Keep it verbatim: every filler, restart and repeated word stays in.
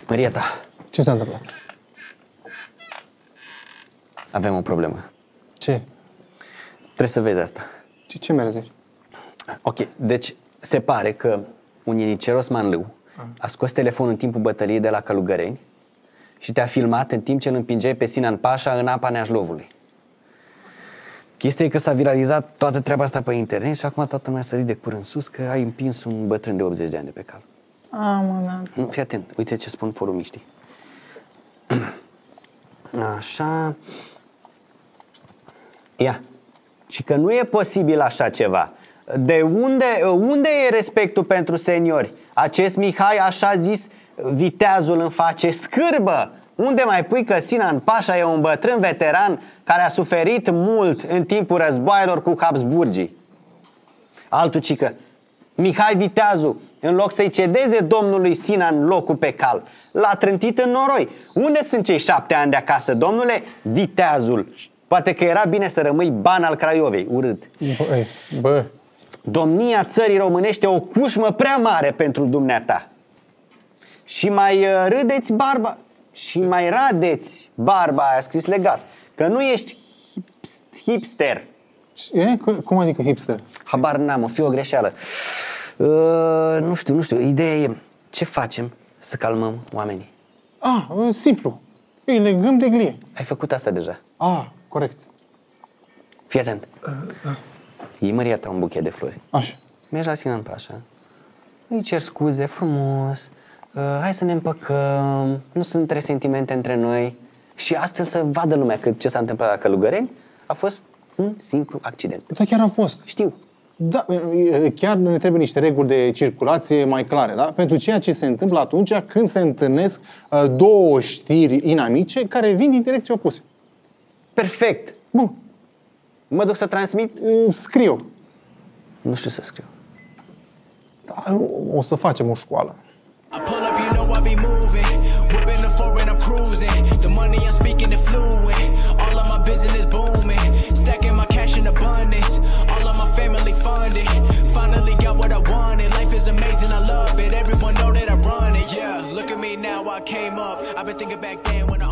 Marieta. Ce s-a întâmplat? Avem o problemă. Ce? Trebuie să vezi asta. Ce, ce mi-ai zis? Ok, deci se pare că un ienicel osmanlău a scos telefonul în timpul bătăliei de la Călugăreni și te-a filmat în timp ce îl împingeai pe Sinan Pașa în apa Neajlovului. Chestia e că s-a viralizat toată treaba asta pe internet și acum toată lumea a sărit de cur în sus că ai împins un bătrân de optzeci de ani de pe cal. A, mă, da. Nu, fii atent, uite ce spun forumiștii. Așa. Ia. Și că nu e posibil așa ceva. De unde, unde e respectul pentru seniori? Acest Mihai, așa zis, viteazul îmi face scârbă. Unde mai pui că Sinan Pașa e un bătrân veteran care a suferit mult în timpul războaielor cu Habsburgii? Altul cică, Mihai Viteazu, în loc să-i cedeze domnului Sinan locul pe cal, l-a trântit în noroi. Unde sunt cei șapte ani de acasă, domnule Viteazul? Poate că era bine să rămâi ban al Craiovei, urât. Bă, bă. Domnia țării românești e o cușmă prea mare pentru dumneata. Și mai râdeți barba, și mai radeți barba aia, scris legat, că nu ești hipster. E? Cum adică hipster? Habar n-am, o fi o greșeală. uh, Nu știu, nu știu, ideea e, ce facem să calmăm oamenii? Ah, simplu. Îi legăm de glie. Ai făcut asta deja. Ah, corect. Fii atent. Iei Marieta un buchet de flori. Așa. Mergi la Sinan Pașa, îi cer scuze frumos, uh, hai să ne împăcăm, nu sunt resentimente între noi. Și astfel să vadă lumea că ce s-a întâmplat la Călugăreni a fost un simplu accident. Da, chiar a fost. Știu. Da, chiar ne trebuie niște reguli de circulație mai clare, da? Pentru ceea ce se întâmplă atunci când se întâlnesc uh, două știri inamice care vin din direcții opuse. Perfect. Bun. Mă duc să transmit? Uh, scriu. Nu știu să scriu. Da, o să facem o școală. I pull up, you know I be moving. Whipping the foreign, I'm cruising. The money I'm speaking is fluent. All of my business booming. Stacking my cash in abundance. All of my family funded. Finally got what I wanted. Life is amazing, I love it. Everyone know that I run it. Yeah, look at me now, I came up. I've been thinking back then when I